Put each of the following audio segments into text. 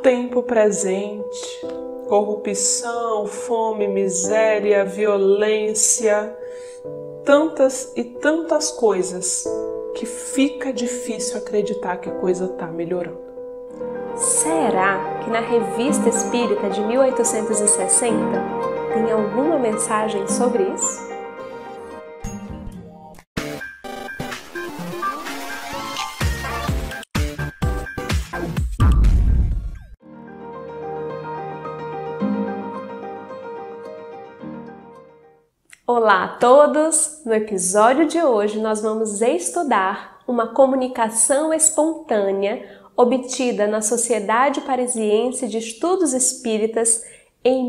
tempo presente, corrupção, fome, miséria, violência, tantas e tantas coisas que fica difícil acreditar que a coisa está melhorando. Será que na Revista Espírita de 1860 tem alguma mensagem sobre isso? Olá a todos! No episódio de hoje nós vamos estudar uma comunicação espontânea obtida na Sociedade Parisiense de Estudos Espíritas em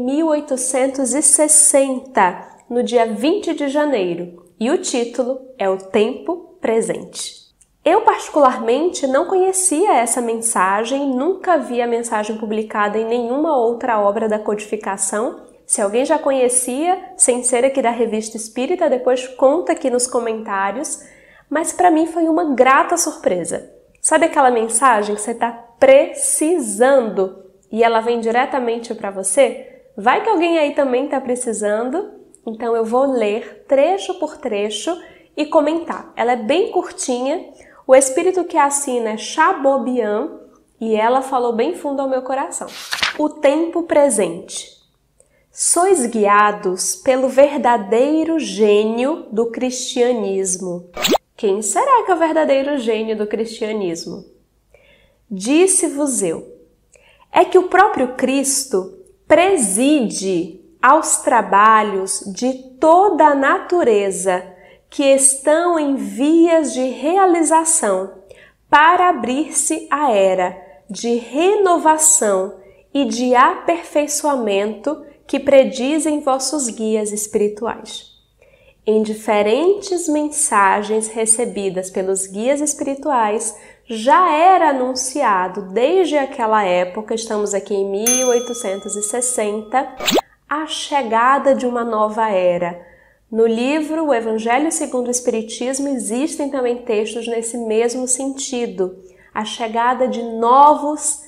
1860, no dia 20 de janeiro, e o título é O Tempo Presente. Eu particularmente não conhecia essa mensagem, nunca vi a mensagem publicada em nenhuma outra obra da codificação. Se alguém já conhecia, sem ser aqui da Revista Espírita, depois conta aqui nos comentários, mas para mim foi uma grata surpresa. Sabe aquela mensagem que você está precisando e ela vem diretamente para você? Vai que alguém aí também está precisando, então eu vou ler trecho por trecho e comentar. Ela é bem curtinha, o espírito que assina é Chateaubriand e ela falou bem fundo ao meu coração. O tempo presente. Sois guiados pelo verdadeiro gênio do cristianismo. Quem será que é o verdadeiro gênio do cristianismo? Disse-vos eu, é que o próprio Cristo preside aos trabalhos de toda a natureza que estão em vias de realização para abrir-se a era de renovação e de aperfeiçoamento que predizem vossos guias espirituais. Em diferentes mensagens recebidas pelos guias espirituais, já era anunciado desde aquela época, estamos aqui em 1860, a chegada de uma nova era. No livro O Evangelho segundo o Espiritismo existem também textos nesse mesmo sentido, a chegada de novos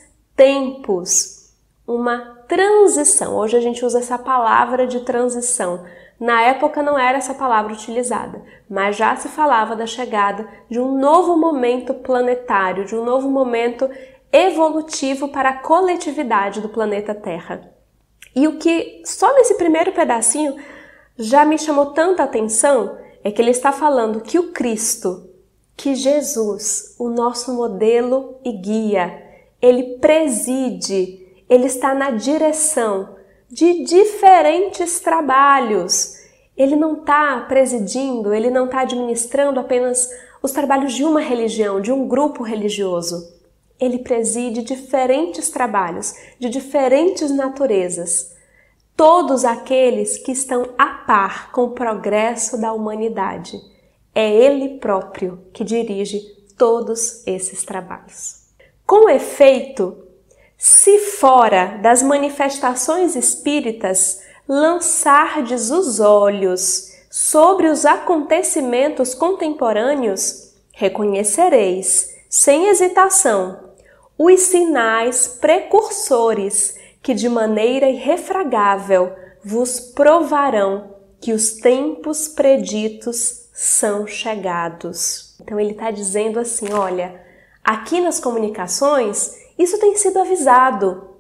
tempos, uma transição. Hoje a gente usa essa palavra de transição. Na época não era essa palavra utilizada, mas já se falava da chegada de um novo momento planetário, de um novo momento evolutivo para a coletividade do planeta Terra. E o que só nesse primeiro pedacinho já me chamou tanta atenção é que ele está falando que o Cristo, que Jesus, o nosso modelo e guia, ele preside, ele está na direção de diferentes trabalhos. Ele não está presidindo, ele não está administrando apenas os trabalhos de uma religião, de um grupo religioso. Ele preside diferentes trabalhos, de diferentes naturezas. Todos aqueles que estão a par com o progresso da humanidade. É ele próprio que dirige todos esses trabalhos. Com efeito, se fora das manifestações espíritas lançardes os olhos sobre os acontecimentos contemporâneos, reconhecereis, sem hesitação, os sinais precursores que de maneira irrefragável vos provarão que os tempos preditos são chegados. Então ele está dizendo assim, olha, aqui nas comunicações isso tem sido avisado,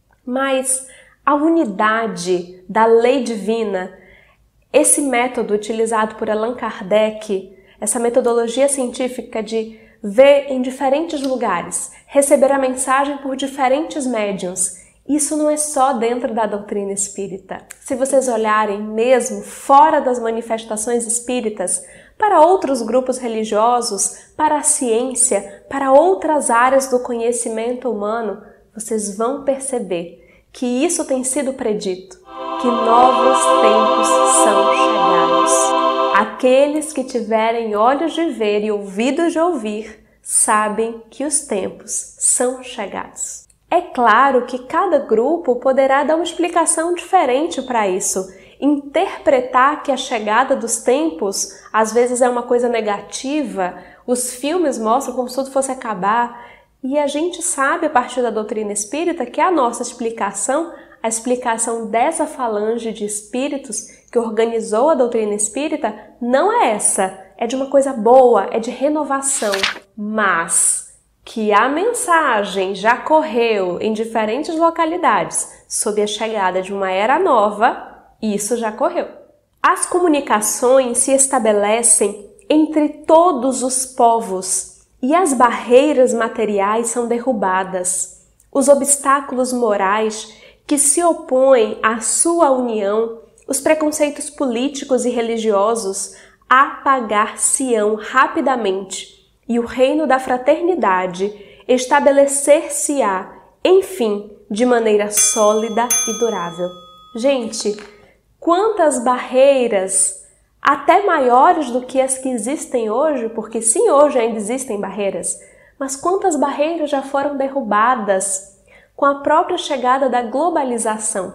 mas a unidade da lei divina, esse método utilizado por Allan Kardec, essa metodologia científica de ver em diferentes lugares, receber a mensagem por diferentes médiuns, isso não é só dentro da doutrina espírita. Se vocês olharem mesmo fora das manifestações espíritas, para outros grupos religiosos, para a ciência, para outras áreas do conhecimento humano, vocês vão perceber que isso tem sido predito, que novos tempos são chegados. Aqueles que tiverem olhos de ver e ouvidos de ouvir, sabem que os tempos são chegados. É claro que cada grupo poderá dar uma explicação diferente para isso, interpretar que a chegada dos tempos às vezes é uma coisa negativa, os filmes mostram como se tudo fosse acabar. E a gente sabe, a partir da doutrina espírita, que a nossa explicação, a explicação dessa falange de espíritos que organizou a doutrina espírita, não é essa. É de uma coisa boa, é de renovação. Mas que a mensagem já correu em diferentes localidades sob a chegada de uma era nova, isso já correu. As comunicações se estabelecem entre todos os povos e as barreiras materiais são derrubadas. Os obstáculos morais que se opõem à sua união, os preconceitos políticos e religiosos apagar-se-ão rapidamente e o reino da fraternidade estabelecer-se-á, enfim, de maneira sólida e durável. Gente, quantas barreiras, até maiores do que as que existem hoje, porque sim, hoje ainda existem barreiras, mas quantas barreiras já foram derrubadas com a própria chegada da globalização.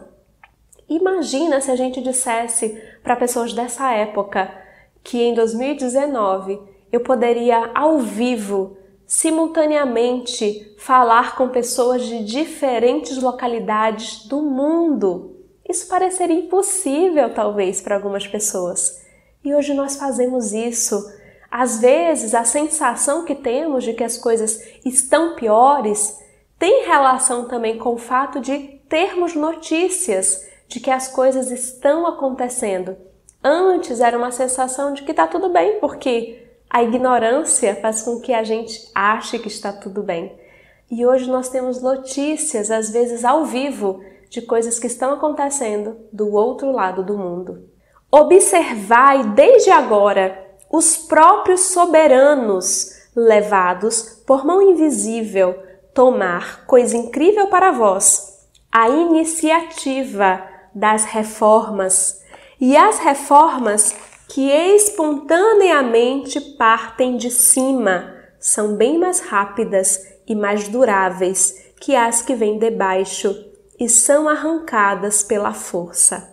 Imagina se a gente dissesse para pessoas dessa época que em 2019 eu poderia ao vivo, simultaneamente, falar com pessoas de diferentes localidades do mundo. Isso pareceria impossível, talvez, para algumas pessoas. E hoje nós fazemos isso. Às vezes, a sensação que temos de que as coisas estão piores tem relação também com o fato de termos notícias de que as coisas estão acontecendo. Antes era uma sensação de que está tudo bem, porque a ignorância faz com que a gente ache que está tudo bem. E hoje nós temos notícias, às vezes ao vivo, de coisas que estão acontecendo do outro lado do mundo. Observai desde agora os próprios soberanos levados por mão invisível tomar, coisa incrível para vós, a iniciativa das reformas, e as reformas que espontaneamente partem de cima são bem mais rápidas e mais duráveis que as que vêm de baixo e são arrancadas pela força.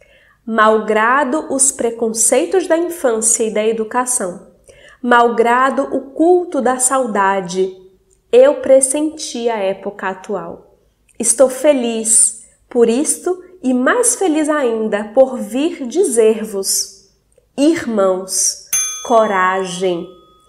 Malgrado os preconceitos da infância e da educação, malgrado o culto da saudade, eu pressenti a época atual. Estou feliz por isto e mais feliz ainda por vir dizer-vos: irmãos, coragem,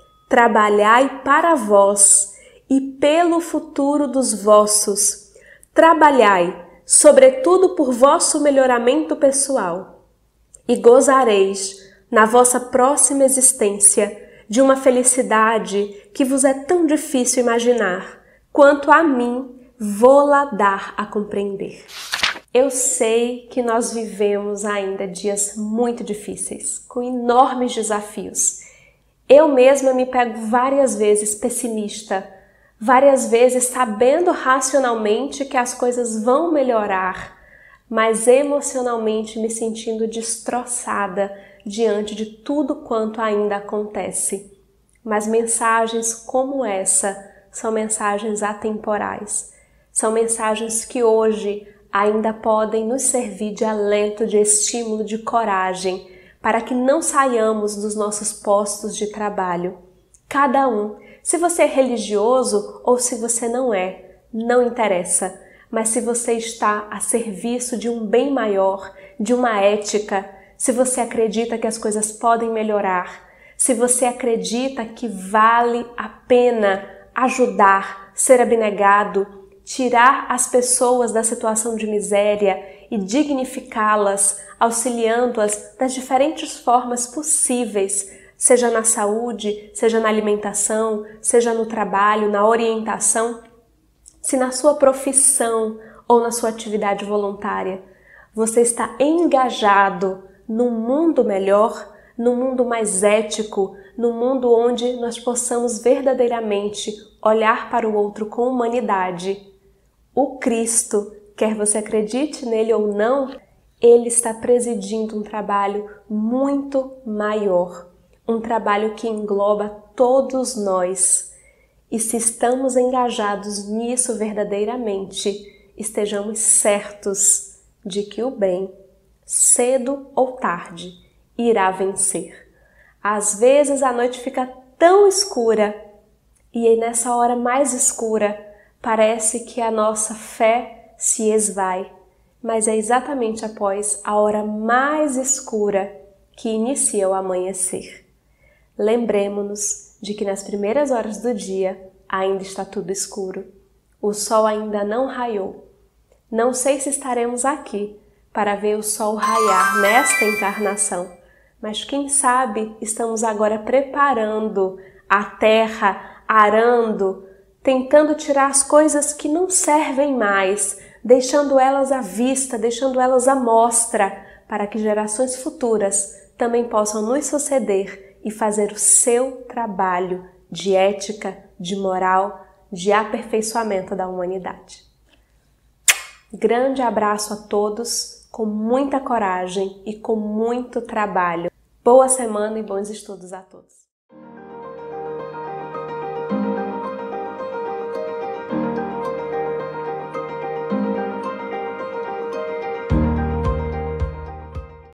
trabalhai para vós e pelo futuro dos vossos. Trabalhai, sobretudo por vosso melhoramento pessoal, e gozareis, na vossa próxima existência, de uma felicidade que vos é tão difícil imaginar, quanto a mim vou-la dar a compreender. Eu sei que nós vivemos ainda dias muito difíceis, com enormes desafios. Eu mesma me pego várias vezes pessimista, várias vezes sabendo racionalmente que as coisas vão melhorar, mas emocionalmente me sentindo destroçada diante de tudo quanto ainda acontece. Mas mensagens como essa são mensagens atemporais. São mensagens que hoje ainda podem nos servir de alento, de estímulo, de coragem, para que não saiamos dos nossos postos de trabalho. Cada um, se você é religioso ou se você não é, não interessa. Mas se você está a serviço de um bem maior, de uma ética, se você acredita que as coisas podem melhorar, se você acredita que vale a pena ajudar, ser abnegado, tirar as pessoas da situação de miséria e dignificá-las, auxiliando-as das diferentes formas possíveis, seja na saúde, seja na alimentação, seja no trabalho, na orientação, se na sua profissão ou na sua atividade voluntária você está engajado num mundo melhor, num mundo mais ético, num mundo onde nós possamos verdadeiramente olhar para o outro com humanidade. O Cristo, quer você acredite nele ou não, ele está presidindo um trabalho muito maior, um trabalho que engloba todos nós. E se estamos engajados nisso verdadeiramente, estejamos certos de que o bem, cedo ou tarde, irá vencer. Às vezes a noite fica tão escura, E nessa hora mais escura, parece que a nossa fé se esvai, mas é exatamente após a hora mais escura que inicia o amanhecer. Lembremos-nos de que nas primeiras horas do dia ainda está tudo escuro. O sol ainda não raiou. Não sei se estaremos aqui para ver o sol raiar nesta encarnação, mas quem sabe estamos agora preparando a terra, arando, tentando tirar as coisas que não servem mais, deixando elas à vista, deixando elas à mostra, para que gerações futuras também possam nos suceder e fazer o seu trabalho de ética, de moral, de aperfeiçoamento da humanidade. Grande abraço a todos, com muita coragem e com muito trabalho. Boa semana e bons estudos a todos.